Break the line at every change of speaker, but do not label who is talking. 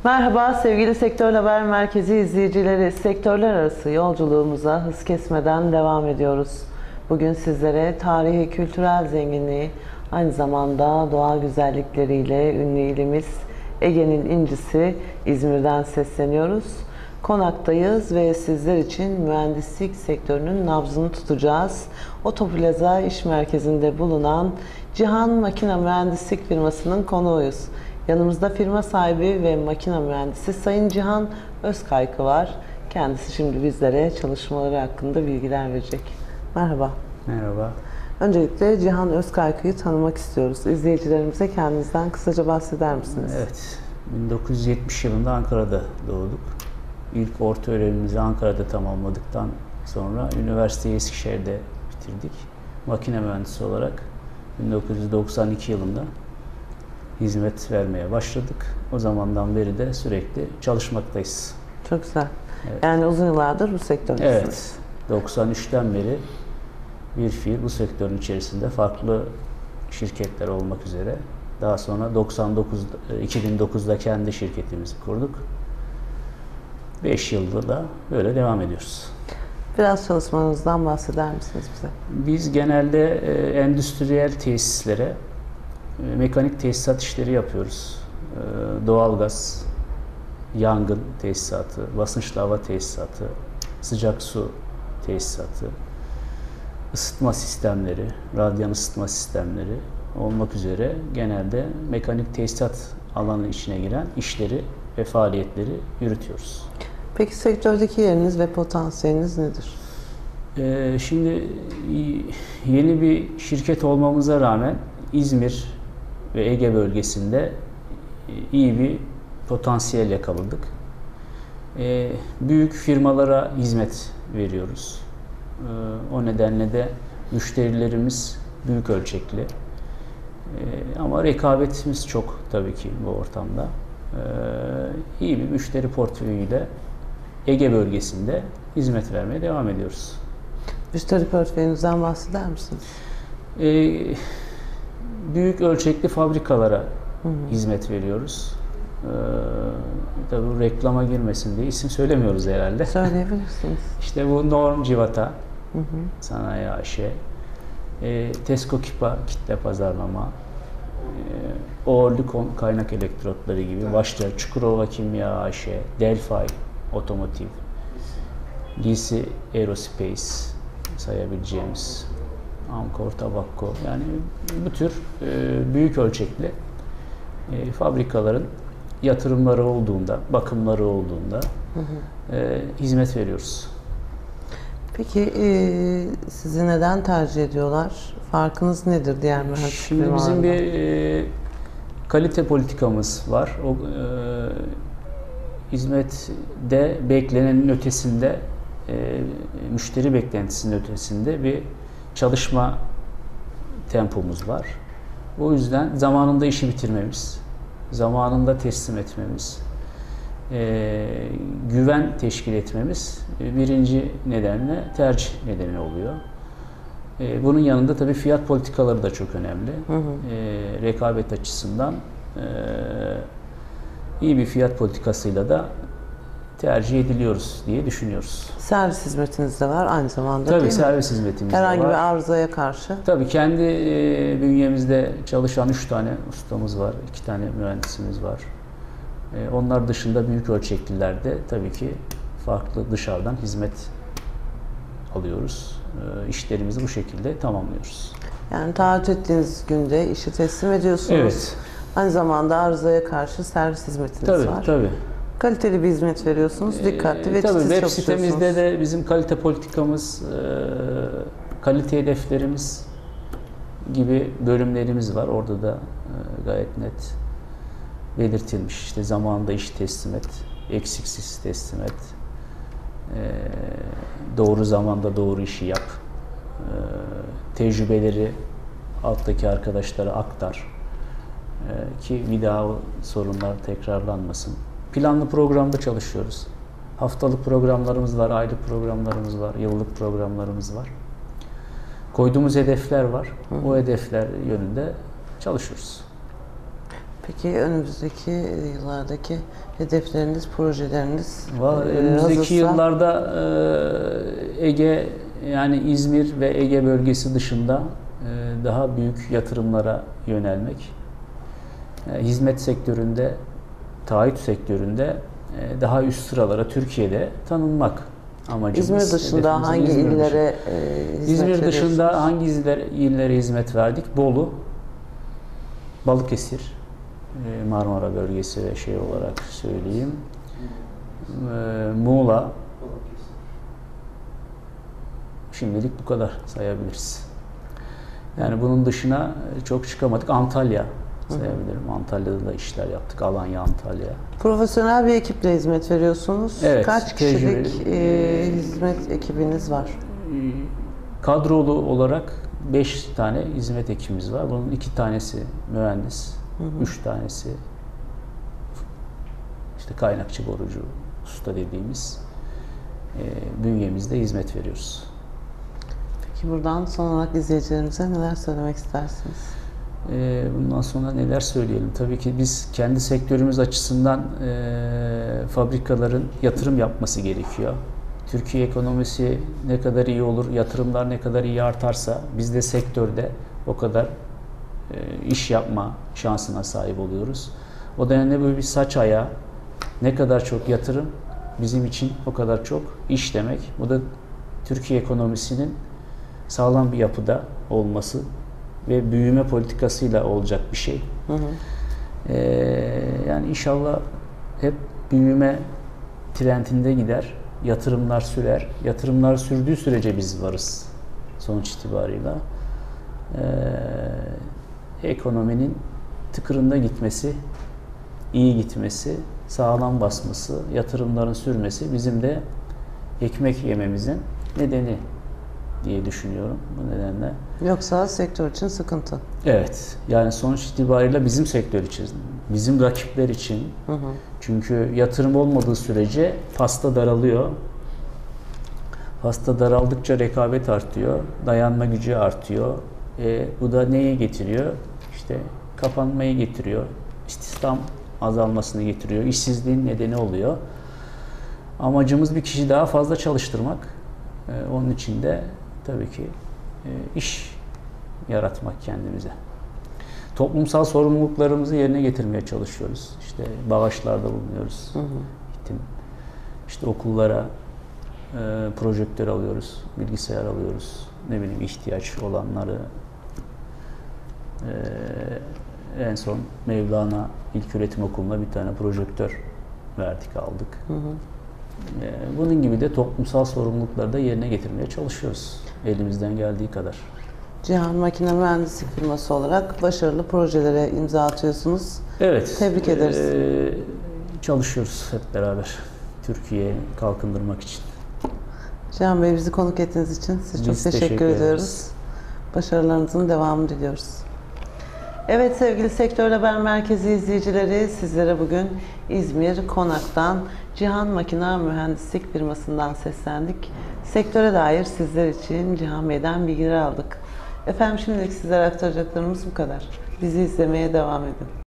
Merhaba sevgili Sektör Haber Merkezi izleyicileri. Sektörler arası yolculuğumuza hız kesmeden devam ediyoruz. Bugün sizlere tarihi, kültürel zenginliği, aynı zamanda doğal güzellikleriyle ünlü ilimiz Ege'nin incisi İzmir'den sesleniyoruz. Konaktayız ve sizler için mühendislik sektörünün nabzını tutacağız. Otoplaza İş Merkezi'nde bulunan Cihan Makina Mühendislik firmasının konuğuyuz. Yanımızda firma sahibi ve makine mühendisi Sayın Cihan Özkaykı var. Kendisi şimdi bizlere çalışmaları hakkında bilgiler verecek. Merhaba.
Merhaba.
Öncelikle Cihan Özkaykı'yı tanımak istiyoruz. İzleyicilerimize kendinizden kısaca bahseder misiniz?
Evet, 1970 yılında Ankara'da doğduk. İlk orta öğrenimimizi Ankara'da tamamladıktan sonra üniversiteyi Eskişehir'de bitirdik. Makine mühendisi olarak 1992 yılında hizmet vermeye başladık. O zamandan beri de sürekli çalışmaktayız.
Çok güzel.
Evet.
Yani uzun yıllardır bu sektördesiniz.
Evet, 93'ten beri bir fiil bu sektörün içerisinde farklı şirketler olmak üzere. Daha sonra 2009'da kendi şirketimizi kurduk. 5 yıldır da böyle devam ediyoruz.
Biraz çalışmanızdan bahseder misiniz bize?
Biz genelde endüstriyel tesislere mekanik tesisat işleri yapıyoruz. Doğalgaz, yangın tesisatı, basınçlı hava tesisatı, sıcak su tesisatı, ısıtma sistemleri, radyan ısıtma sistemleri olmak üzere genelde mekanik tesisat alanı içine giren işleri ve faaliyetleri yürütüyoruz.
Peki sektördeki yeriniz ve potansiyeliniz nedir?
Şimdi yeni bir şirket olmamıza rağmen İzmir ve Ege bölgesinde iyi bir potansiyel yakaladık. Büyük firmalara hizmet veriyoruz. O nedenle de müşterilerimiz büyük ölçekli. Ama rekabetimiz çok tabii ki bu ortamda. İyi bir müşteri portföyüyle Ege bölgesinde hizmet vermeye devam ediyoruz.
Müşteri portföyünüzden bahseder misiniz?
Büyük ölçekli fabrikalara hizmet veriyoruz. Tabii bu reklama girmesin diye isim söylemiyoruz herhalde.
Söyleyebilirsiniz.
İşte bu Norm Civata, Sanayi AŞ, Tesco Kipa kitle pazarlama, Oorlikon kaynak elektrotları gibi başta Çukurova Kimya AŞ, Delphi Otomotiv, DC Aerospace sayabileceğimiz, Amcor Tabacco, yani bu tür büyük ölçekli fabrikaların yatırımları olduğunda, bakımları olduğunda hizmet veriyoruz.
Peki sizi neden tercih ediyorlar? Farkınız nedir diğer mühendislik
Şimdi bizim bir kalite politikamız var. O hizmette beklenenin ötesinde, müşteri beklentisinin ötesinde bir çalışma tempomuz var. O yüzden zamanında işi bitirmemiz, zamanında teslim etmemiz, güven teşkil etmemiz birinci nedenle tercih nedeni oluyor. Bunun yanında tabii fiyat politikaları da çok önemli. Rekabet açısından iyi bir fiyat politikasıyla da tercih ediliyoruz diye düşünüyoruz.
Servis hizmetiniz de var aynı zamanda,
tabii,
değil mi?
servis hizmetimiz de var.
Herhangi bir arızaya karşı.
Tabii kendi bünyemizde çalışan 3 tane ustamız var, 2 tane mühendisimiz var. Onlar dışında büyük ölçeklilerde tabii ki farklı dışarıdan hizmet alıyoruz. İşlerimizi bu şekilde tamamlıyoruz.
Yani taahhüt ettiğiniz günde işi teslim ediyorsunuz.
Evet.
Aynı zamanda arızaya karşı servis hizmetiniz
Tabii,
var.
tabii.
Kaliteli bir hizmet veriyorsunuz. Dikkatli ve
tabii,
titiz
web
çalışıyorsunuz.
sitemizde de bizim kalite politikamız, kalite hedeflerimiz gibi bölümlerimiz var. Orada da gayet net belirtilmiş. İşte zamanında işi teslim et, eksiksiz teslim et, doğru zamanda doğru işi yap, tecrübeleri alttaki arkadaşlara aktar ki bir daha o sorunlar tekrarlanmasın. Planlı programda çalışıyoruz. Haftalık programlarımız var, aylık programlarımız var, yıllık programlarımız var. Koyduğumuz hedefler var. O hedefler yönünde çalışıyoruz.
Peki önümüzdeki yıllardaki hedefleriniz, projeleriniz
Önümüzdeki
hazırsa?
yıllarda Ege, yani İzmir ve Ege bölgesi dışında daha büyük yatırımlara yönelmek. Hizmet sektöründe, taahhüt sektöründe daha üst sıralara Türkiye'de tanınmak amacımız.
İzmir dışında hangi
İzmir
illere hizmet
İzmir dışında
veriyorsunuz?
hangi illere hizmet verdik? Bolu, Balıkesir, Marmara bölgesi ve şey olarak söyleyeyim. Muğla. Şimdilik bu kadar sayabiliriz. Yani bunun dışına çok çıkamadık. Antalya sayabilirim. Antalya'da da işler yaptık. Alanya, Antalya.
Profesyonel bir ekiple hizmet veriyorsunuz.
Evet,
Kaç kişilik hizmet ekibiniz var?
Kadrolu olarak 5 tane hizmet ekibimiz var. Bunun 2 tanesi mühendis, 3 tanesi işte kaynakçı, borucu, usta dediğimiz bünyemizde hizmet veriyoruz.
Peki buradan son olarak izleyicilerimize neler söylemek istersiniz?
Bundan sonra neler söyleyelim? Tabii ki biz kendi sektörümüz açısından fabrikaların yatırım yapması gerekiyor. Türkiye ekonomisi ne kadar iyi olur, yatırımlar ne kadar iyi artarsa biz de sektörde o kadar iş yapma şansına sahip oluyoruz. O nedenle böyle bir saç ayağı, ne kadar çok yatırım bizim için o kadar çok iş demek. Bu da Türkiye ekonomisinin sağlam bir yapıda olması ve büyüme politikasıyla olacak bir şey. Yani inşallah hep büyüme trendinde gider. Yatırımlar sürer. Yatırımlar sürdüğü sürece biz varız sonuç itibarıyla. Ekonominin tıkırında gitmesi, iyi gitmesi, sağlam basması, yatırımların sürmesi bizim de ekmek yememizin nedeni diye düşünüyorum bu nedenle.
Yoksa sektör için sıkıntı.
Evet. Yani sonuç itibariyle bizim sektör için, bizim rakipler için. Çünkü yatırım olmadığı sürece pasta daralıyor. Pasta daraldıkça rekabet artıyor, dayanma gücü artıyor. Bu da neye getiriyor? İşte kapanmayı getiriyor, istihdam azalmasını getiriyor, işsizliğin nedeni oluyor. Amacımız bir kişi daha fazla çalıştırmak. Onun için de tabii ki iş yaratmak kendimize. Toplumsal sorumluluklarımızı yerine getirmeye çalışıyoruz. İşte bağışlarda bulunuyoruz. Eğitim. İşte okullara projektör alıyoruz, bilgisayar alıyoruz. Ne bileyim ihtiyaç olanları. En son Mevlana İlköğretim Okulu'na bir tane projektör verdik, aldık. Bunun gibi de toplumsal sorumlulukları da yerine getirmeye çalışıyoruz. Elimizden geldiği kadar.
Cihan Makine Mühendislik firması olarak başarılı projelere imza atıyorsunuz.
Evet.
Tebrik ederiz.
Çalışıyoruz hep beraber. Türkiye'yi kalkındırmak için.
Cihan Bey, bizi konuk ettiğiniz için size çok teşekkür ediyoruz. Başarılarınızın devamını diliyoruz. Evet sevgili Sektör Haber Merkezi izleyicileri, sizlere bugün İzmir Konak'tan Cihan Makina Mühendislik firmasından seslendik. Sektöre dair sizler için Cihan Bey'den bilgiler aldık. Efendim şimdilik sizlere aktaracaklarımız bu kadar. Bizi izlemeye devam edin.